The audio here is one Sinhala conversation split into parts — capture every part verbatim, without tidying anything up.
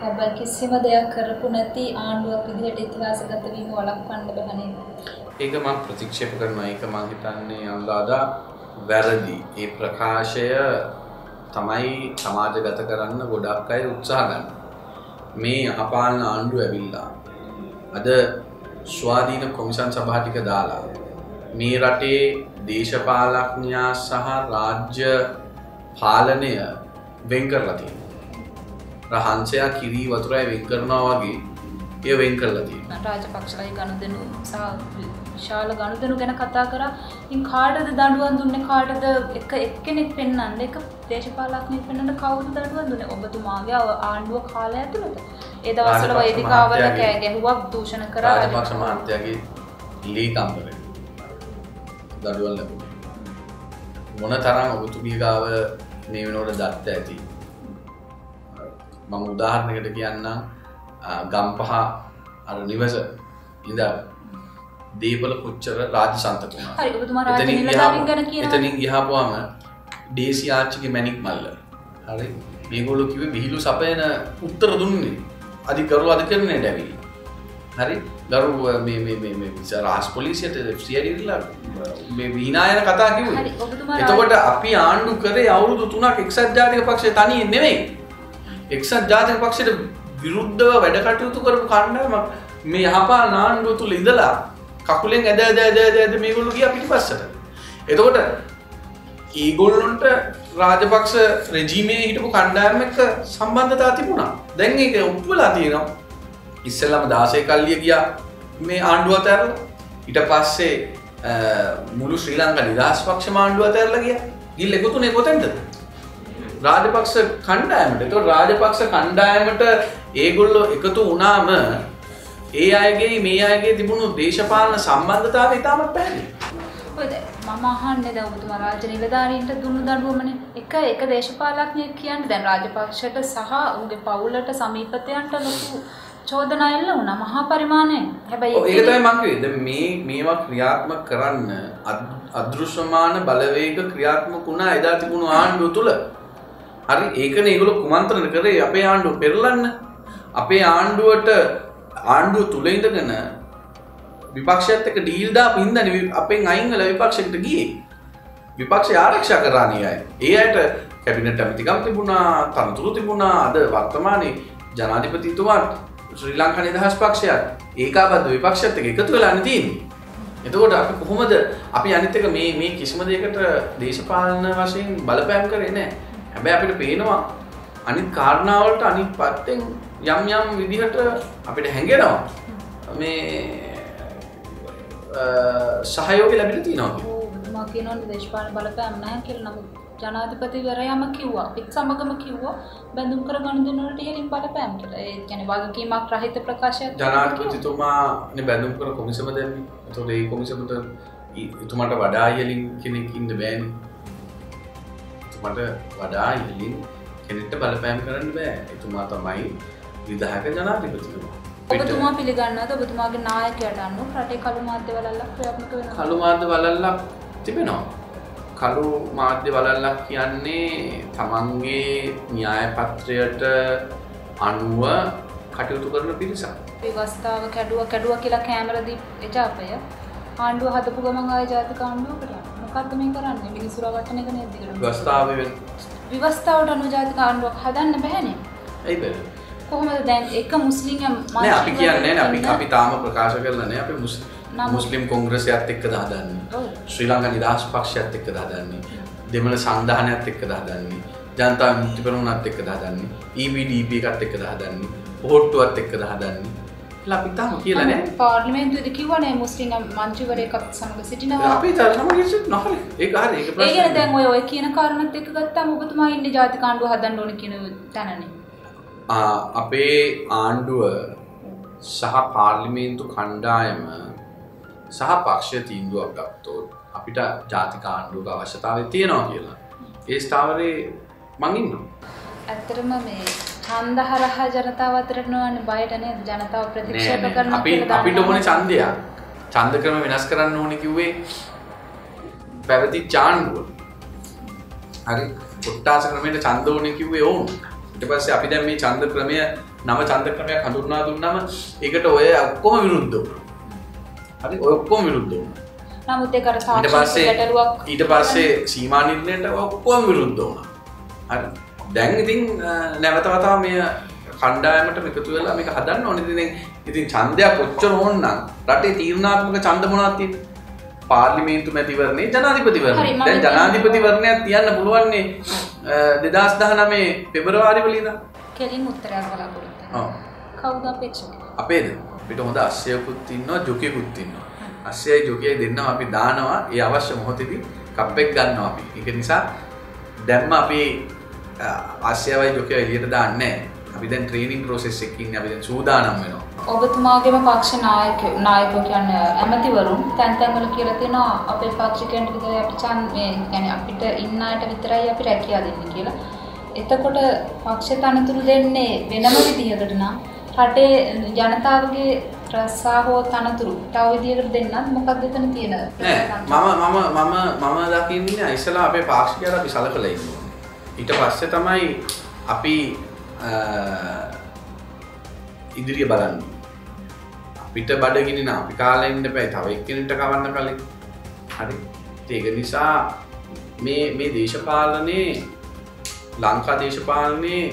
හැබැයි කිසිම දෙයක් කරපු නැති ආණ්ඩුවක් විදිහට ඉතිහාසගත වීම වළක්වන්න බෑ නේද? ඒක මම ප්‍රතික්ෂේප කරනවා. ඒක මම හිතන්නේ අනුරාධා වැරදි. ඒ ප්‍රකාශය තමයි සමාජගත කරන්න ගොඩක් අය උත්සාහ ගන්න. මේ යහපාලන ආණ්ඩුව ඇවිල්ලා අද ස්වාධීන කොමිසම් සභා ටික දාලා මේ රටේ දේශපාලඥයා සහ රාජ්‍ය පාලනය වෙන් කරලා තියෙනවා. රහංසයා කිරි වතුරයි වෙන් කරනවා වගේ ඒ වෙන් කරලා තියෙනවා. රාජපක්ෂලයි ගනුදෙනු සහ විශාල ගනුදෙනු ගැන කතා කරා. ඉතින් කාටද දඬුවම් දුන්නේ? කාටද එක එක්කෙනෙක් පෙන්වන්න එක දේශපාලඥයෙක් පෙන්වන්න කවුද දඬුවම් දුන්නේ? ඔබතුමාගේ ආණ්ඩුව කාලය ඇතුළත. ඒ දවස්වල වේදිකාවල කෑ ගැහුවා, දූෂණ කරා. රාජපක්ෂ මහත්තයාගේ ලීකම්බරේ දඬුවම් ලැබුණා. මොන තරම් ඔබතුමිය ගාව මේ වෙනකොට දත්ත ඇති. මම උදාහරණයකට කියන්නම් ගම්පහ අර නිවස ඉඳලා දීපල පුච්චර රාජ්‍ය සන්තක වුණා. හරි ඔබතුමා රාජ්‍ය නිලධාරීන් ගැන කියනවා. එතනින් ගියාපුවාම ඩීසී ආච්චිගේ මැණික් මල්ල. හරි මේගොල්ලෝ කිව්වේ විහිළු සපයන උත්තර දුන්නේ. අධිකරු අධිකරණයට ඇවිල්ලා. හරි ගරු මේ මේ මේ මේ රාජ් පොලිසියට එෆ් සී ආයි ඉල්ලලා මේ විනායන කතා කිව්වේ. හරි ඔබතුමා එතකොට අපි ආණ්ඩු කරේ අවුරුදු තුනක් එක්සත් ජාතික පක්ෂය තනියෙන් නෙමෙයි. එක්සත් ජාතික පක්ෂයට විරුද්ධව වැඩ කටයුතු කරපු කණ්ඩායම මේ යහපාලන ආණ්ඩුව තුල ඉඳලා කකුලෙන් ඇද ඇද ඇද ඇද මේගොල්ලෝ ගියා පිටිපස්සට. එතකොට ඊගොල්ලොන්ට රාජපක්ෂ රෙජිමේ හිටපු කණ්ඩායම එක්ක සම්බන්ධතාව තිබුණා. දැන් ඒක ඔප්පු වෙලා තියෙනවා. ඉස්සෙල්ලාම දාසේ කල්ලිය ගියා මේ ආණ්ඩුව අතරලා. ඊට පස්සේ මුළු ශ්‍රී ලංකා නිදහස් පක්ෂ ආණ්ඩුව අතරලා ගියා. ගිහින් එකතුනේ කොතෙන්ද? රාජපක්ෂ කණ්ඩායමට. ඒතකොට රාජපක්ෂ කණ්ඩායමට ඒගොල්ලෝ එකතු වුණාම ඒ අයගේ මේ අයගේ තිබුණු දේශපාලන සම්බන්ධතාවය ඉතාමත් පැහැදිලි. ඔයද මම අහන්නේ දැන් ඔබතුමා රාජ්‍ය නිලධාරීන්ට දුන්නු දඬුවමනේ. එක එක දේශපාලඥයෙක් කියන්නේ දැන් රාජපක්ෂට සහ උන්ගේ පවුලට සමීපතයන්ට ලොකු චෝදනා එල්ල වුණා මහා පරිමාණයෙන්. හැබැයි ඒක තමයි මම කිව්වේ. දැන් මේ මේවා ක්‍රියාත්මක කරන්න අදෘශ්‍යමාන බලවේග ක්‍රියාත්මක වුණා එදා තිබුණු ආණ්ඩුව තුල. හරි ඒකනේ ඒගොල්ලෝ කුමන්ත්‍රණ කරේ අපේ ආණ්ඩුව පෙරලන්න. අපේ ආණ්ඩුවට ආණ්ඩුව තුල ඉඳගෙන විපක්ෂයත් එක්ක ඩීල් දාපු හින්දානේ අපෙන් අයින් වෙලා විපක්ෂයකට ගියේ. විපක්ෂය ආරක්ෂා කරානේ අය. ඒ අයට කැබිනට් ඇමතිකම් තිබුණා, තනතුරු තිබුණා. අද වර්තමානයේ ජනාධිපතිතුමා ශ්‍රී ලංකා නිදහස් පක්ෂයත් ඒකාබද්ධ විපක්ෂයත් එක්ක එකතු වෙලානේ තියෙන්නේ. එතකොට අපි කොහොමද අපි අනිත් එක මේ මේ කිසිම දෙයකට දේශපාලන වශයෙන් බලපෑම් කරේ නැහැ. හැබැයි අපිට පේනවා අනිත් කාරණාවලට අනිත් පැත්තෙන් යම් යම් විදිහට අපිට හැඟෙනවා මේ සහයෝගය ලැබිලා තියෙනවා කියලා. ඔව් මම කියනවානේ දේශපාලන බලපෑම් නැහැ කියලා. නමුත් ජනාධිපතිවරයාම කිව්වා අපිත් සමගම කිව්වා බැඳුම් කර ගනුදෙනු වලට ඉහළින් බලපෑම් කියලා. ඒ කියන්නේ වගකීමක් රහිත ප්‍රකාශයක්. ජනාධිපතිතුමානේ බැඳුම් කර කොමිසම දැම්මේ. ඒතකොට ඒ කොමිසමට එතුමාට වඩා ඉහළින් කෙනෙක් ඉන්න බෑනේ. එතුමාට වඩා ඉහළින් කෙනෙක්ට බලපෑම් කරන්න බෑ. එතුමා තමයි විධායක ජනාධිපතිතුමා. ඔබතුමා පිළිගන්නවද ඔබතුමාගේ නායකයාට අනුව රටේ කළු මාධ්‍ය වලල්ලක් ක්‍රියාත්මක වෙනවා? කළු මාධ්‍ය වලල්ලක් තිබෙනවා. කළු මාධ්‍ය වලල්ලක් කියන්නේ තමන්ගේ න්‍යාය පත්‍රයට අනුව කටයුතු කරන පිරිසක්. ව්‍යවස්ථාව කැඩුවා කැඩුවා කියලා කැමරා දී එජාපය ආණ්ඩුව හදපු ගමන් ආය ජාතික ආණ්ඩුවකට යනවා. මොකද්ද මේ කරන්නේ? මිනිස්සු රවට්ටන එක නේද දිගට? ව්‍යවස්ථාවේ ව්‍යවස්ථාවට අනුව ජාතික ආණ්ඩුවක් හදන්න බෑනේ. ඇයි බෑ? කොහොමද දැන් එක මුස්ලිම් නෑ අපි කියන්නේ නෑ අපි අපි තාම ප්‍රකාශ කරලා නෑ අපි මුස්ලිම් කොංග්‍රසයත් එක්කද හදන්නේ ශ්‍රී ලංකා නිදහස් පක්ෂයත් එක්කද හදන්නේ දෙමළ සංධානයත් එක්කද හදන්නේ ජනතා විමුක්ති පෙරමුණත් එක්කද හදන්නේ ඊ වී ඩී පී එකත් එක්කද හදන්නේ ඕට්ටුවත් එක්කද හදන්නේ කියලා අපි තාම කියලා නෑ පාර්ලිමේන්තුවේදී කිව්වනේ මුස්ලිම් මන්ත්‍රීවරයෙක්ත් සමග සිටිනවා අපි තාම සමග සිටිනවා හරි ඒක හරි ඒක ප්‍රශ්නේ ඒ කියන්නේ දැන් ඔය ඔය කියන කාරණාත් එක්ක ගත්තාම ඔබතුමා ඉන්නේ ජාතික ආණ්ඩුව හදන්න ඕනේ කියන තැනනේ අපේ ආණ්ඩුව සහ පාර්ලිමේන්තු කණ්ඩායම සහ පක්ෂ තීන්දුවක් ගත්තොත් අපිට ජාතික ආණ්ඩුවක අවශ්‍යතාවය තියෙනවා කියලා. ඒ ස්ථාවරේ මං ඉන්නවා. ඇත්තටම මේ ඡන්ද හරහා ජනතාව අතරට නොවන්නේ බයට නේද? ජනතාව ප්‍රතික්ෂේප කරන අපි අපිට ඕනේ ඡන්දයක්. ඡන්ද ක්‍රම වෙනස් කරන්න ඕනේ කිව්වේ පැවති ආණ්ඩුව. හරි. කොට්ටාස ක්‍රමයට ඡන්ද ඕනේ කිව්වේ ඕන. ඊට පස්සේ අපි දැන් මේ ඡන්ද ක්‍රමය නම ඡන්ද ක්‍රමයක් හඳුන්වා දුන්නාම ඒකට ඔය ඔක්කොම විරුද්ධ වුණා. හරි ඔය ඔක්කොම විරුද්ධ වුණා. නමුත් ඒක අර සාක්ෂි ගැටලුවක් ඊට පස්සේ සීමා නිර්ණයට ඔක්කොම විරුද්ධ වුණා. හරි. දැන් ඉතින් නැවත වතාව මේ කණ්ඩායමට එකතු වෙලා මේක හදන්න ඕනේ. ඉතින් ඉතින් ඡන්දයක් ඔච්චර ඕන නම් රටේ තීරණාත්මක ඡන්ද මොනවද තියෙන්නේ? පාර්ලිමේන්තු මැතිවරණේ ජනාධිපතිවරණේ. දැන් ජනාධිපතිවරණයක් තියන්න පුළුවන්නේ දෙදාස් දහනවය පෙබරවාරි වල ඉඳන්. කෙලින් උත්තරයක් බලාපොරොත්තු වෙනවා. ඔව්. කවුද අපේක්ෂක? අපේද? අපිට හොඳ අස්සයකුත් ඉන්නවා, ජොකියකුත් ඉන්නවා. අස්සයයි ජොකියයි දෙන්නම අපි දානවා. ඒ අවශ්‍ය මොහොතේදී කප්පෙක් ගන්නවා අපි. ඒක නිසා දැන්ම අපි අස්සයයි ජොකියයි එළියට දාන්නේ නැහැ. අපි දැන් ට්‍රේනින් ප්‍රොසෙස් එකකින් ඉන්නේ. අපි දැන් සූදානම් වෙනවා. ඔබතුමාගේම පක්ෂ නායක නායකයෝ කියන්නේ ඇමතිවරුන් තැන් තැන් වල කියලා තියෙනවා අපේ පාක්ෂිකයන්ට විතරයි අපි ඡන්ද මේ කියන්නේ අපිට ඉන්න අයට විතරයි අපි රැකියාව දෙන්නේ කියලා. එතකොට පක්ෂ තනතුරු දෙන්නේ වෙනම විදිහකට නම් රටේ ජනතාවගේ රස්සා හෝ තනතුරු තව විදිහකට දෙන්නත් මොකක්ද එතන තියෙන මම මම මම මම දකින්නේ ඉස්සලා අපේ පාක්ෂිකයලා අපි සලකලා ඉන්නවා. ඊට පස්සේ තමයි අපි ඉදිරිය බලන්නේ. අපිට බඩගිනි නා අපි කාලා ඉන්න බෑ. තව එක්කෙනෙක්ට කවන්න කලින්. හරි. ඒක නිසා මේ මේ දේශපාලනේ ලංකා දේශපාලනේ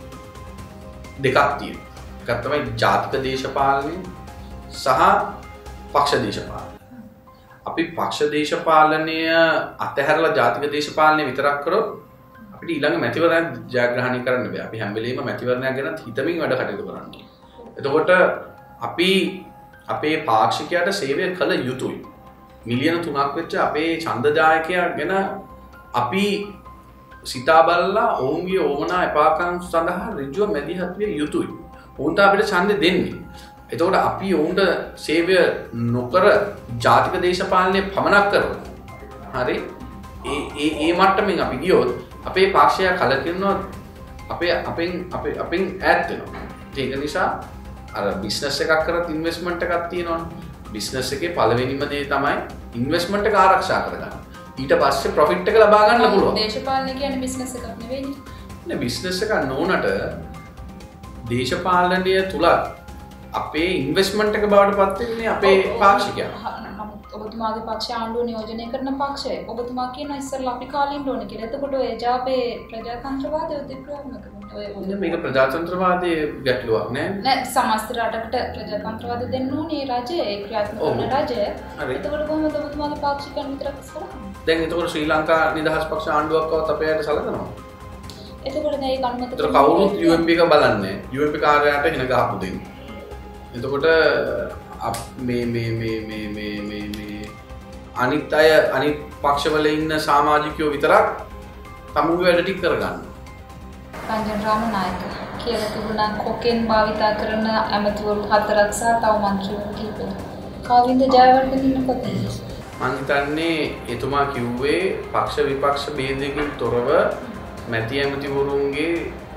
දෙකක් තියෙනවා. එකක් තමයි ජාතික දේශපාලනය සහ පක්ෂ දේශපාලනය. අපි පක්ෂ දේශපාලනය අතහැරලා ජාතික දේශපාලනය විතරක් කරොත් අපිට ඊළඟ මැතිවරණයක් ජයග්‍රහණය කරන්න බෑ. අපි හැම වෙලෙම මැතිවරණයක් ගැන හිතමින් වැඩ කටයුතු කරන්න. එතකොට අපි අපේ පාක්ෂිකයාට සේවය කළ යුතුයි. මිලියන තුනක් වෙච්ච අපේ ඡන්දදායකයා ගැන අපි සිතා බලලා ඔවුන්ගේ ඕමනා එපාකම් සඳහා ඍජුව මැදිහත් විය යුතුයි. ඔවුන්ට අපිට ඡන්දෙ දෙන්නේ. එතකොට අපි ඔවුන්ට සේවය නොකර ජාතික දේශපාලනය පමණක් කරමු. හරි? ඒ ඒ ඒ මට්ටමින් අපි ගියොත් අපේ පාක්ෂය කලකිරෙනවා අපේ අපෙන් අපේ අපෙන් ඈත් වෙනවා. ඒක නිසා අර බිස්නස් එකක් කරත් ඉන්වෙස්ට්මන්ට් එකක් තියෙනවනේ. බිස්නස් එකේ පළවෙනිම දේ තමයි ඉන්වෙස්ට්මන්ට් එක ආරක්ෂා කරගන්න. ඊට පස්සේ ප්‍රොෆිට් එක ලබා ගන්න පුළුවන්. දේශපාලනය කියන්නේ බිස්නස් එකක් නෙවෙයිනේ. නේ බිස්නස් එකක් නොවනට දේශපාලනය තුල අපේ ඉන්වෙස්ට්මන්ට් එක බවට පත් වෙන්නේ අපේ පාක්ෂිකයා. ඔබතුමාගේ පක්ෂය ආණ්ඩුව නියෝජනය කරන පක්ෂය. ඔබතුමා කියනවා ඉස්සරලා අපි කාලේ ඉන්න ඕනේ කියලා. එතකොට ඔය ජාපේ ප්‍රජාතන්ත්‍රවාදය උද්දීප්‍රාත්මක කරනවා. මේක ප්‍රජාතන්ත්‍රවාදයේ ගැටලුවක් නෑ. නෑ සමස්ත රටකට ප්‍රජාතන්ත්‍රවාද දෙන්න ඕනේ රජය, ඒ ක්‍රියාත්මක කරන රජය. එතකොට කොහොමද ඔබතුමාගේ පාක්ෂිකයන් විතරක් සලකන්නේ? දැන් එතකොට ශ්‍රී ලංකා නිදහස් පක්ෂ ආණ්ඩුවක්වත් අපේ අයට සලකනවා. එතකොට දැන් ඒක අනුමත කරලා කවුරුත් යූ එම් පී එක බලන්නේ. යූ එම් පී කාර්යාලයට හින ගහපු දෙන්නේ. එතකොට මේ මේ මේ මේ මේ මේ මේ අනිත් අය අනිත් පක්ෂවල ඉන්න සමාජිකයෝ විතරක් තමුගේ වැඩ ටික කරගන්න. රංජන් රාමනායක කියලා තිබුණා කොකෙන් භාවිතා කරන ඇමතිවරු හතරක් සහ තව මන්ත්‍රීවරු කිහිපෙක්. කවින්ද ජයවර්ධන ඉන්න කොතනද? මම හිතන්නේ එතුමා කිව්වේ පක්ෂ විපක්ෂ ભેදයකින් තොරව මැති ඇමතිවරුන්ගේ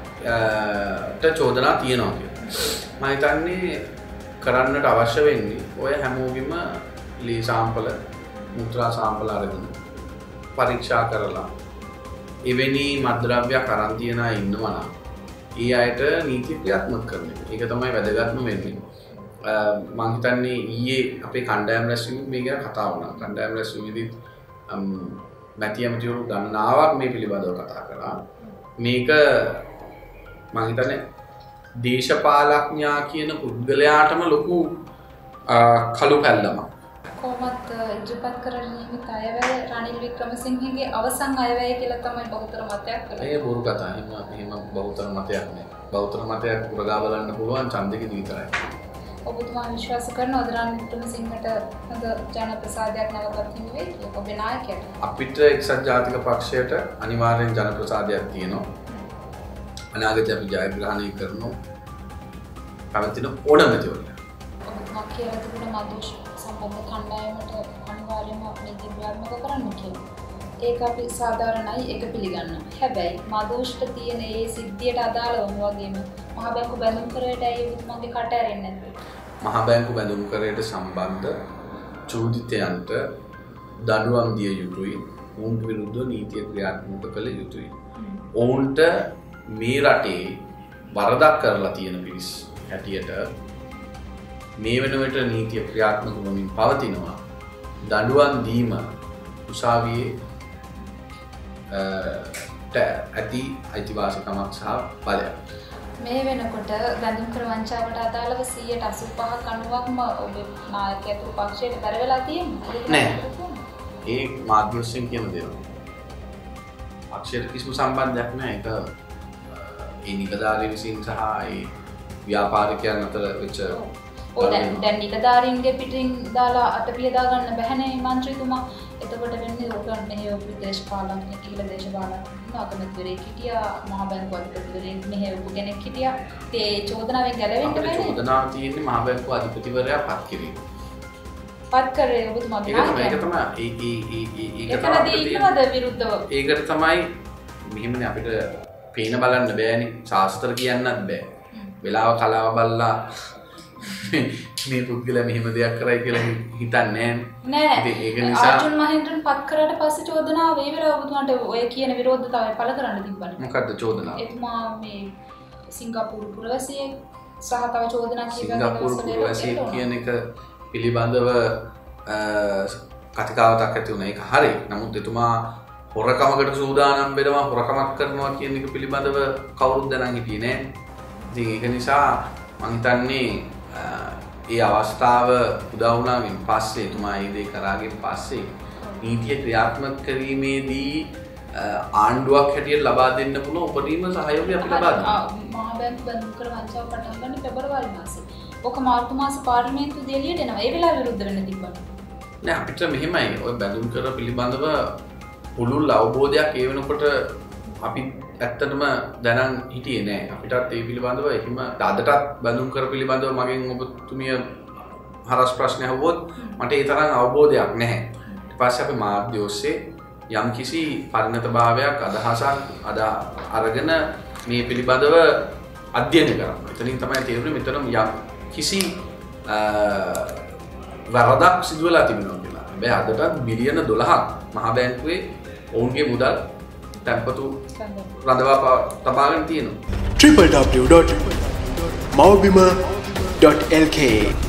ට චෝදනා තියෙනවා කියලා. මම හිතන්නේ කරන්නට අවශ්‍ය වෙන්නේ ඔය හැමෝගෙම ලී සාම්පල මුත්‍රා සාම්පල අරගෙන පරීක්ෂා කරලා එවැනි මත්ද්‍රව්‍යයක් අරන් තියන අය ඉන්නවා නම් ඒ අයට නීති ක්‍රියාත්මක කරන එක. ඒක තමයි වැදගත්ම වෙන්නේ. මම හිතන්නේ ඊයේ අපේ කණ්ඩායම් රැස්වීම මේ ගැන කතා වුණා. කණ්ඩායම් රැස්වීමේදී මැති ඇමතිවරු ගණනාවක් මේ පිළිබඳව කතා කරා. මේක මම හිතන්නේ දේශපාලඥයා කියන පුද්ගලයාටම ලොකු කළු පැල්ලමක්. කොහොමත් ඉජපත් කරන නියමිත අයවැය රනිල් වික්‍රමසිංහගේ අවසන් අයවැය කියලා තමයි බහුතර මතයක් කරන්නේ. ඒ බොරු කතා. එහෙම එහෙම බහුතර මතයක් නේ. බහුතර මතයක් පුරගා බලන්න පුළුවන් ඡන්දෙක විතරයි. ඔබතුමා විශ්වාස කරනවද රනිල් වික්‍රමසිංහට හොඳ ජන ප්‍රසාදයක් නැවතත් හිමි වෙයි කියලා ඔබේ නායකයාට? අපිට එක්සත් ජාතික පක්ෂයට අනිවාර්යෙන් ජන ප්‍රසාදයක් තියෙනවා. අනාගතයේ අපි ජයග්‍රහණය කරනවා. පැවතින ඕනම තියුණා. ඔබතුමා කියලා තිබුණ මදෝෂ් සම්බන්ධ කණ්ඩායමට අනිවාර්යයෙන්ම මේ දිව්‍යාත්මක කරන්න කියලා. ඒක අපි සාධාරණයි ඒක පිළිගන්නවා. හැබැයි මදෝෂ්ට තියෙන ඒ සිද්ධියට අදාළවම වගේම මහ බැංකු බැඳුම් කරේට ඒ ඔබතුමාගේ කට ඇරෙන්නේ නැද්ද? මහ බැංකු බැඳුම් කරේට සම්බන්ධ චෝදිතයන්ට දඩුවම් දිය යුතුයි. ඔවුන්ට විරුද්ධව නීතිය ක්‍රියාත්මක කළ යුතුයි. ඔවුන්ට මේ රටේ වරදක් කරලා තියෙන පිරිස් හැටියට මේ වෙන විට නීතිය ක්‍රියාත්මක වමින් පවතිනවා. දඬුවම් දීම උසාවියේ ඇති අයිතිවාසිකමක් සහ බලයක්. මේ වෙනකොට බැඳුම් කර වංචාවට අදාළව සියයට අසූපහක් අනූවක්ම ඔබ නායකත්ව පක්ෂයට බැර වෙලා තියෙනවා. නෑ. ඒ මාධ්‍යවලින් කියන දේවල්. පක්ෂයට කිසිම සම්බන්ධයක් නෑ. ඒක ඒ නිලධාරීන් විසින් සහ ඒ ව්‍යාපාරිකයන් අතර වෙච්ච ඔව් දැන් දැන් නිලධාරීන්ගේ පිටින් දාලා අතපිය දා ගන්න බැහැනේ මන්ත්‍රීතුමා. එතකොට වෙන්නේ ඔක මෙහෙ ඔපි දේශපාලනඥයෙක් කියලා දේශපාලනඥයෙක් අගමැතිවරයෙක් හිටියා, මහ බැංකුව අධිපතිවරයෙක් මෙහෙ ඔපු කෙනෙක් හිටියා. ඒ චෝදනාවෙන් ගැලවෙන්න බැහැ. චෝදනාව තියෙන්නේ මහ බැංකුව අධිපතිවරයා පත් කිරීම. පත් කරේ ඔබතුමාගේ නායකයා. ඒක තමයි ඒ ඒ ඒ ඒක තමයි ඉන්නවද විරුද්ධව? ඒකට තමයි මෙහෙමනේ අපිට පේන බලන්න බෑනේ. ශාස්ත්‍ර කියන්නත් බෑ. වෙලාව කලාව බලලා මේ පුද්ගලයා මෙහෙම දෙයක් කරයි කියලා හිතන්නේ නෑ. ඒක නිසා අර්ජුන් මහේන්ද්‍රන් පත් කරාට පස්සේ චෝදනාව ඒ වෙලාව ඔබතුමාට ඔය කියන විරෝධතාවය පළ කරන්න තිබ්බනේ. මොකද්ද චෝදනාව? එතුමා මේ සිංගප්පූරු පුරවැසියෙක් සහ තව චෝදනා කිහිපයක් සිංගප්පූරු පුරවැසියෙක් කියන එක පිළිබඳව කතිකාවතක් ඇති වුණා. ඒක හරි. නමුත් එතුමා හොරකමකට සූදානම් වෙනවා, හොරකමක් කරනවා කියන එක පිළිබඳව කවුරුත් දැනන් හිටියේ නෑ. ඉතින් ඒක නිසා මම හිතන්නේ ඒ අවස්ථාව උදා වුණාගෙන් පස්සේ එතුමා ඒ දේ කරාගෙන් පස්සේ නීතිය ක්‍රියාත්මක කිරීමේදී ආණ්ඩුවක් හැටියට ලබා දෙන්න පුළුවන් උපරිම සහයෝගය අපි ලබා දෙනවා. මහ බැංකුව බැඳුම් කර වංචාව පටන් ගන්න පෙබරවාරි මාසේ. ඔක මාර්තු මාසේ පාර්ලිමේන්තුවේ එළියට එනවා. ඒ වෙලාව විරුද්ධ වෙන්න තිබ්බා. නෑ අපිට මෙහෙමයි. ඔය බැඳුම් කර පිළිබඳව පුළුල් අවබෝධයක් ඒ වෙනකොට අපි ඇත්තටම දැනන් හිටියේ නෑ. අපිටත් ඒ පිළිබඳව එහෙම අදටත් බැඳුම් කර පිළිබඳව මගෙන් ඔබතුමිය හරස් ප්‍රශ්න අහුවොත් මට ඒ තරම් අවබෝධයක් නැහැ. ඊට පස්සේ අපි මාධ්‍ය ඔස්සේ යම්කිසි පරිණතභාවයක් අදහසක් අද අරගෙන මේ පිළිබඳව අධ්‍යයනය කරනවා. එතනින් තමයි තේරුනේ මෙතන යම් කිසි වරදක් සිදු වෙලා තිබෙනවා කියලා. හැබැයි අදටත් බිලියන දොළහක් මහ බැංකුවේ ඔවුන්ගේ මුදල් තැන්පතු රඳවා තබාගෙන තියෙනවා. w w w dot mawbima dot l k